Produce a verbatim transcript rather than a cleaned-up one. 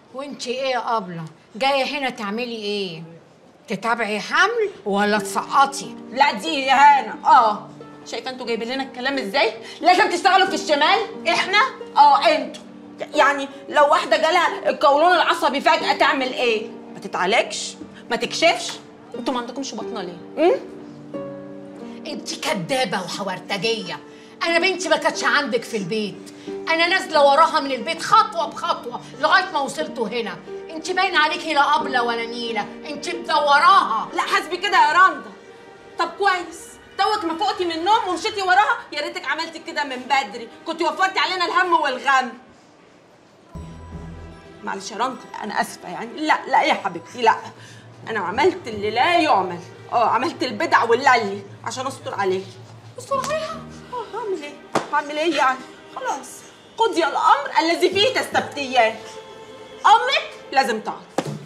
وانت ايه يا ابله جايه هنا تعملي ايه؟ تتابعي حمل ولا تسقطي؟ لا دي يا هانه اه شايفه انتوا جايبين لنا الكلام ازاي؟ لازم تشتغلوا في الشمال. احنا اه انتوا يعني لو واحده جالها القولون العصبي فجاه تعمل ايه؟ ما تتعالجش ما تكشفش. انتوا ما عندكمش بطنه ليه؟ امم انت كدابه وحورتجيه. انا بنتي ما كانتش عندك في البيت، انا نازله وراها من البيت خطوه بخطوه لغايه ما وصلتوا هنا. انت باين عليكي لا ابله ولا نيله، انت مدوراها. لا حسبي كده يا رندا. طب كويس توك ما فقتي من النوم ومشيتي وراها، يا ريتك عملتي كده من بدري، كنت وفرتي علينا الهم والغم. معلش يا رندا انا اسفه يعني. لا لا يا حبيبتي لا، انا عملت اللي لا يعمل. اه عملت البدع واللي عشان استر عليكي. استر عليها؟ اه هعمل ايه؟ هعمل ايه يعني؟ خلاص قضي الامر الذي فيه تستفتيان. امك لازم تعرف.